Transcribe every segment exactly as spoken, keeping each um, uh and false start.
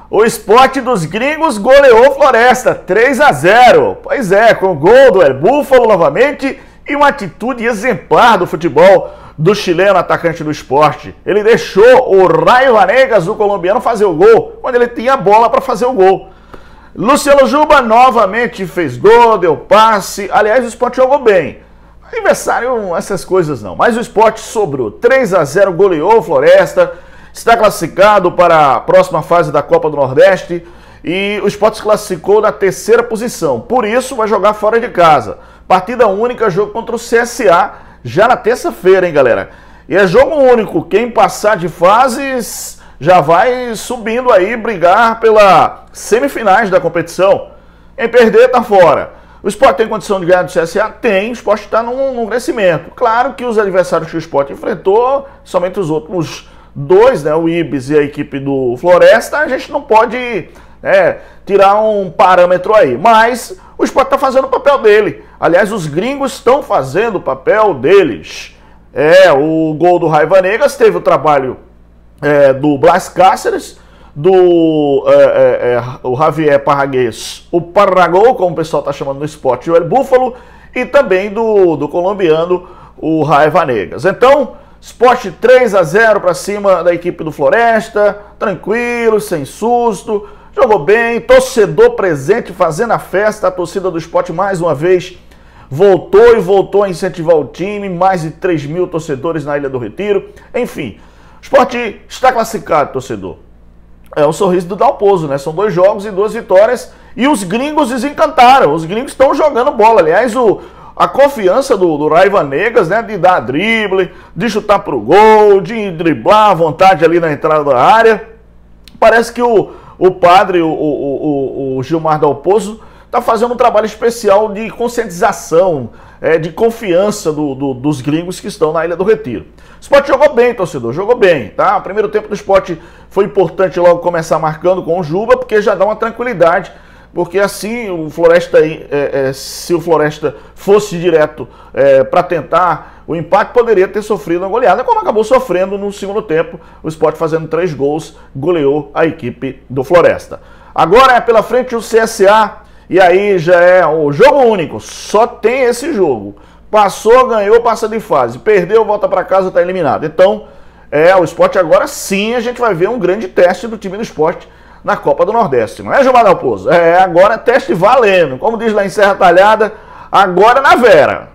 O Sport dos Gringos goleou Floresta, três a zero. Pois é, com o gol do El Búfalo novamente e uma atitude exemplar do futebol do chileno atacante do Sport. Ele deixou o Ray Vanegas, o colombiano, fazer o gol, quando ele tinha a bola para fazer o gol. Luciano Juba novamente fez gol, deu passe. Aliás, o Sport jogou bem. Aniversário, essas coisas não. Mas o Sport sobrou, três a zero, goleou Floresta. Está classificado para a próxima fase da Copa do Nordeste e o Sport se classificou na terceira posição. Por isso, vai jogar fora de casa. Partida única, jogo contra o C S A, já na terça-feira, hein, galera? E é jogo único. Quem passar de fases já vai subindo aí, brigar pelas semifinais da competição. Quem perder, tá fora. O Sport tem condição de ganhar do C S A? Tem. O Sport está num, num crescimento. Claro que os adversários que o Sport enfrentou, somente os outros dois, né, o Ibis e a equipe do Floresta, a gente não pode é, tirar um parâmetro aí, mas o Sport está fazendo o papel dele. Aliás, os gringos estão fazendo o papel deles. É, o gol do Ray Vanegas teve o trabalho é, do Blas Cáceres, do é, é, é, o Javier Parragués, o Parragol, como o pessoal está chamando no Sport, o El Búfalo, e também do, do colombiano, o Ray Vanegas. Então, Sport três a zero para cima da equipe do Floresta, tranquilo, sem susto, jogou bem, torcedor presente fazendo a festa, a torcida do Sport mais uma vez voltou e voltou a incentivar o time, mais de três mil torcedores na Ilha do Retiro, enfim, o Sport está classificado, torcedor. É um sorriso do Dalpozo, né? São dois jogos e duas vitórias e os gringos desencantaram, os gringos estão jogando bola, aliás, o A confiança do, do Ray Vanegas, né, de dar drible, de chutar pro gol, de driblar à vontade ali na entrada da área. Parece que o, o padre, o, o, o, o Gilmar Dalpozo, está fazendo um trabalho especial de conscientização, é, de confiança do, do, dos gringos que estão na Ilha do Retiro. O Sport jogou bem, torcedor, jogou bem, tá? O primeiro tempo do Sport foi importante logo começar marcando com o Juba, porque já dá uma tranquilidade. Porque assim, o Floresta, é, é, se o Floresta fosse direto é, para tentar o empate, poderia ter sofrido uma goleada, como acabou sofrendo no segundo tempo. O Sport fazendo três gols, goleou a equipe do Floresta. Agora é pela frente o C S A, e aí já é o jogo único, só tem esse jogo. Passou, ganhou, passa de fase. Perdeu, volta para casa, está eliminado. Então, é, o Sport agora sim a gente vai ver um grande teste do time do Sport na Copa do Nordeste, não é, Gilmar Dalpozo? É, agora é teste valendo. Como diz lá em Serra Talhada, agora na Vera.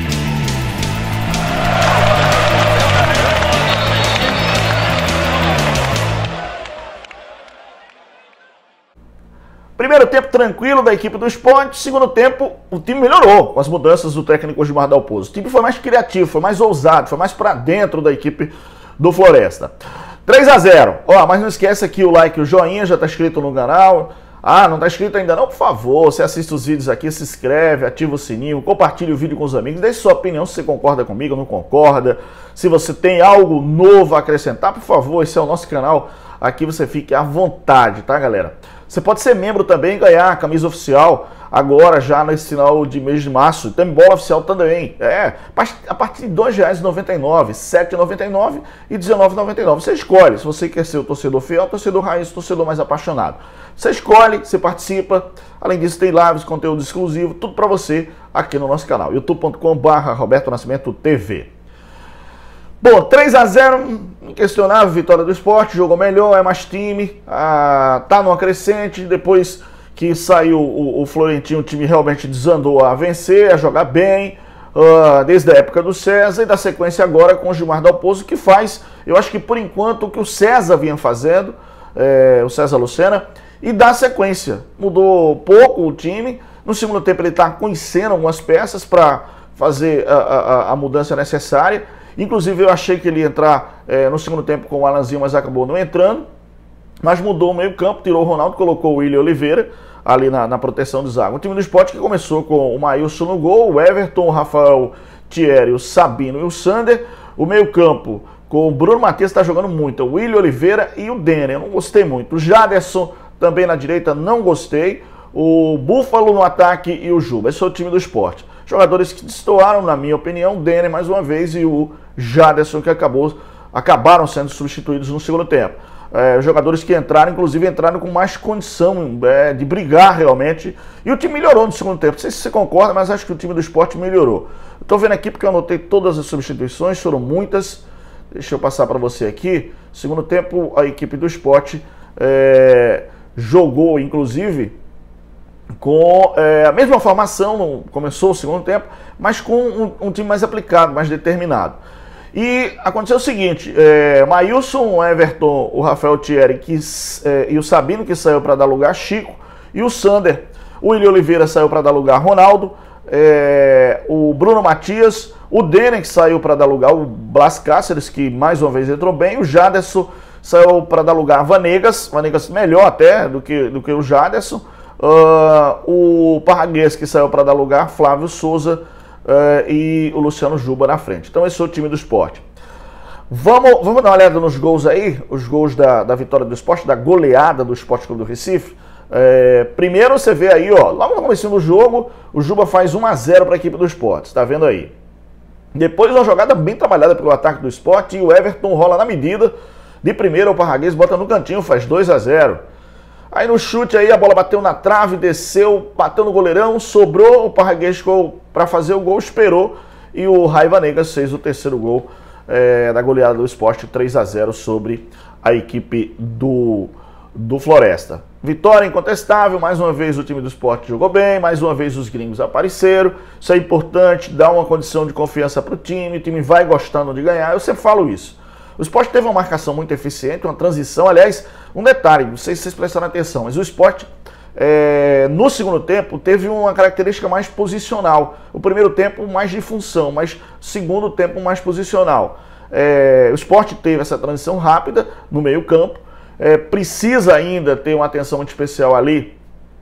Primeiro tempo tranquilo da equipe do Sport, segundo tempo o time melhorou com as mudanças do técnico Gilmar Dalpozo. O time foi mais criativo, foi mais ousado, foi mais para dentro da equipe do Floresta. três a zero. Ó, mas não esquece aqui o like, o joinha, já tá inscrito no canal. Ah, não tá inscrito ainda não? Por favor, você assiste os vídeos aqui, se inscreve, ativa o sininho, compartilha o vídeo com os amigos, deixe sua opinião se você concorda comigo ou não concorda. Se você tem algo novo a acrescentar, por favor, esse é o nosso canal. Aqui você fique à vontade, tá, galera? Você pode ser membro também e ganhar a camisa oficial agora, já nesse final de mês de março. Tem bola oficial também. É, a partir de dois reais e noventa e nove centavos, sete reais e noventa e nove centavos e dezenove reais e noventa e nove centavos. Você escolhe se você quer ser o torcedor fiel, torcedor raiz, torcedor mais apaixonado. Você escolhe, você participa. Além disso, tem lives, conteúdo exclusivo, tudo para você aqui no nosso canal. youtube ponto com barra Roberto Nascimento T V. Bom, três a zero, inquestionável vitória do Sport, jogou melhor, é mais time, ah, tá numa crescente, depois que saiu o, o Florentino, o time realmente desandou a vencer, a jogar bem, uh, desde a época do César, e da sequência agora com o Gilmar Dalpozo, que faz, eu acho que por enquanto, o que o César vinha fazendo, é, o César Lucena, e dá sequência. Mudou pouco o time, no segundo tempo ele está conhecendo algumas peças para fazer a, a, a mudança necessária. Inclusive eu achei que ele ia entrar é, no segundo tempo com o Alanzinho, mas acabou não entrando. Mas mudou o meio campo, tirou o Ronaldo, colocou o William Oliveira ali na, na proteção de zaga. O time do Sport que começou com o Maílson no gol, o Everton, o Rafael Thierry, o Sabino e o Sander. O meio campo com o Bruno Matias, está jogando muito, o William Oliveira e o Denner, eu não gostei muito. O Jaderson também na direita, não gostei. O Búfalo no ataque e o Juba. Esse é o time do Sport. Jogadores que destoaram, na minha opinião, o Denner mais uma vez e o Jaderson, que acabou, acabaram sendo substituídos no segundo tempo. É, jogadores que entraram, inclusive entraram com mais condição é, de brigar realmente. E o time melhorou no segundo tempo. Não sei se você concorda, mas acho que o time do Sport melhorou. Estou vendo aqui porque eu anotei todas as substituições, foram muitas. Deixa eu passar para você aqui. Segundo tempo, a equipe do Sport é, jogou, inclusive, com é, a mesma formação, começou o segundo tempo, mas com um, um time mais aplicado, mais determinado. E aconteceu o seguinte, é, Maílson, o Everton, o Rafael Thierry que, é, e o Sabino que saiu para dar lugar a Chico, e o Sander, o William Oliveira saiu para dar lugar a Ronaldo, é, o Bruno Matias, o Denen que saiu para dar lugar ao Blas Cáceres, que mais uma vez entrou bem, o Jaderson saiu para dar lugar a Vanegas, Vanegas melhor até do que, do que o Jaderson, uh, o Parraguês que saiu para dar lugar a Flávio Souza, Uh, e o Luciano Juba na frente. Então esse é o time do Sport. Vamos, vamos dar uma olhada nos gols aí, os gols da, da vitória do Sport, da goleada do Sport Clube do Recife. É, primeiro você vê aí, ó, logo no começo do jogo, o Juba faz um a zero para a equipe do Sport, tá vendo aí? Depois uma jogada bem trabalhada pelo ataque do Sport e o Everton rola na medida, de primeira o Parraguês bota no cantinho, faz dois a zero. Aí no chute aí a bola bateu na trave, desceu, bateu no goleirão, sobrou, o Parraguês para fazer o gol, esperou e o Raiva Negas fez o terceiro gol é, da goleada do Sport, três a zero sobre a equipe do, do Floresta. Vitória incontestável, mais uma vez o time do Sport jogou bem, mais uma vez os gringos apareceram, isso é importante, dá uma condição de confiança para o time, o time vai gostando de ganhar, eu sempre falo isso. O Sport teve uma marcação muito eficiente, uma transição, aliás, um detalhe, não sei se vocês prestaram atenção, mas o Sport, é, no segundo tempo, teve uma característica mais posicional. O primeiro tempo mais de função, mas o segundo tempo mais posicional. É, o Sport teve essa transição rápida no meio campo, é, precisa ainda ter uma atenção muito especial ali,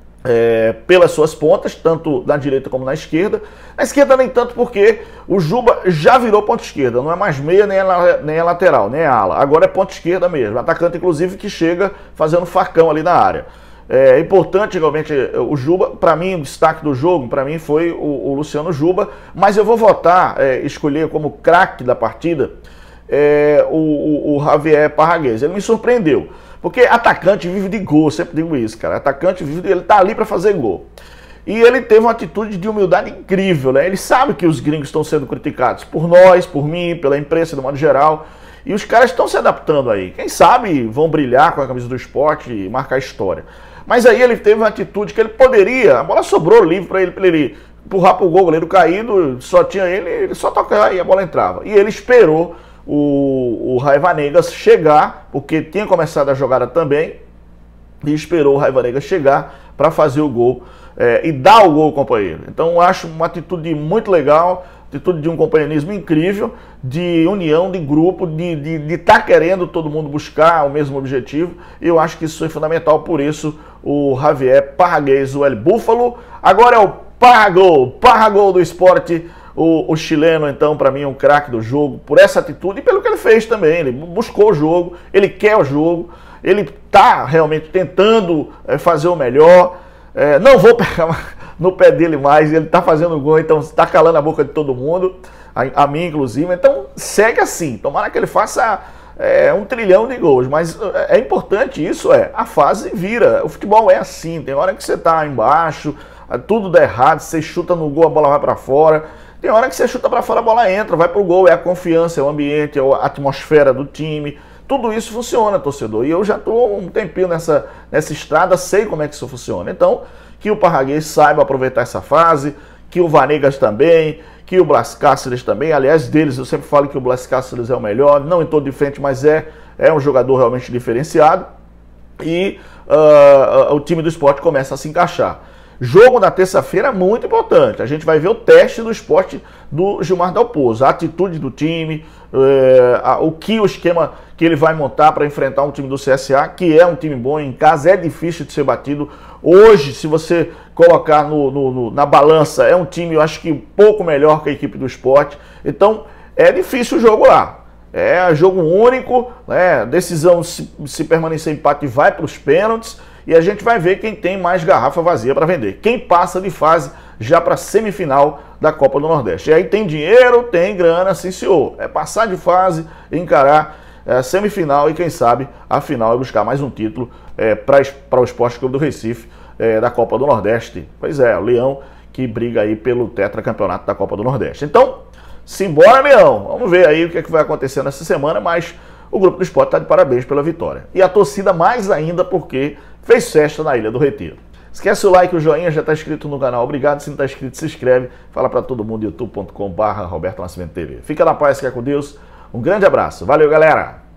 É, pelas suas pontas, tanto na direita como na esquerda. Na esquerda nem tanto porque o Juba já virou ponta esquerda, não é mais meia nem a, nem a lateral, nem a ala, agora é ponta esquerda mesmo, atacante inclusive que chega fazendo facão ali na área. É importante realmente o Juba, para mim o destaque do jogo, para mim foi o, o Luciano Juba, mas eu vou votar, é, escolher como craque da partida é, o, o, o Javier Parraguês, ele me surpreendeu. Porque atacante vive de gol, sempre digo isso, cara. Atacante vive, de, ele tá ali para fazer gol. E ele teve uma atitude de humildade incrível, né? Ele sabe que os gringos estão sendo criticados por nós, por mim, pela imprensa de modo geral. E os caras estão se adaptando aí. Quem sabe vão brilhar com a camisa do Sport e marcar história. Mas aí ele teve uma atitude que ele poderia, a bola sobrou livre para ele, para ele empurrar pro gol, o goleiro caído, só tinha ele, ele só tocava e a bola entrava. E ele esperou o, o Raiva Negas chegar, porque tinha começado a jogada também, e esperou o Raiva Negas chegar para fazer o gol é, e dar o gol ao companheiro. Então eu acho uma atitude muito legal, atitude de um companheirismo incrível, de união, de grupo, de estar tá querendo todo mundo buscar o mesmo objetivo, e eu acho que isso é fundamental, por isso o Javier Parraguês, o El Búfalo, agora é o Parragol, Parragol do Esporte. O, o chileno, então, para mim, é um craque do jogo, por essa atitude e pelo que ele fez também. Ele buscou o jogo, ele quer o jogo, ele está realmente tentando é, fazer o melhor. É, não vou pegar no pé dele mais, ele está fazendo gol, então está calando a boca de todo mundo, a, a mim inclusive. Então, segue assim. Tomara que ele faça é, um trilhão de gols, mas é importante isso, é, a fase vira. O futebol é assim, tem hora que você está embaixo, tudo dá errado, você chuta no gol, a bola vai para fora. Tem hora que você chuta para fora, a bola entra, vai pro gol, é a confiança, é o ambiente, é a atmosfera do time. Tudo isso funciona, torcedor. E eu já estou um tempinho nessa, nessa estrada, sei como é que isso funciona. Então, que o Parraguês saiba aproveitar essa fase, que o Vanegas também, que o Blas Cáceres também. Aliás, deles eu sempre falo que o Blas Cáceres é o melhor, não em todo de frente, mas é, é um jogador realmente diferenciado. E uh, o time do Sport começa a se encaixar. Jogo na terça-feira muito importante. A gente vai ver o teste do Sport do Gilmar Dalpozo, a atitude do time, é, a, o que o esquema que ele vai montar para enfrentar um time do C S A, que é um time bom em casa, é difícil de ser batido. Hoje, se você colocar no, no, no, na balança, é um time, eu acho que um pouco melhor que a equipe do Sport. Então, é difícil o jogo lá. É jogo único, né? Decisão, se, se permanecer empate, vai para os pênaltis. E a gente vai ver quem tem mais garrafa vazia para vender. Quem passa de fase já para a semifinal da Copa do Nordeste. E aí tem dinheiro, tem grana, sim senhor. É passar de fase e encarar é, semifinal e quem sabe a final e buscar mais um título é, para o Esporte Clube do Recife é, da Copa do Nordeste. Pois é, o Leão que briga aí pelo tetracampeonato da Copa do Nordeste. Então, simbora, Leão! Vamos ver aí o que, é que vai acontecer nessa semana, mas o Grupo do Esporte está de parabéns pela vitória. E a torcida mais ainda porque fez festa na Ilha do Retiro. Esquece o like, o joinha, já está inscrito no canal. Obrigado, se não está inscrito, se inscreve. Fala para todo mundo, youtube ponto com barra Roberto Nascimento T V. Fica na paz, fica com Deus. Um grande abraço. Valeu, galera!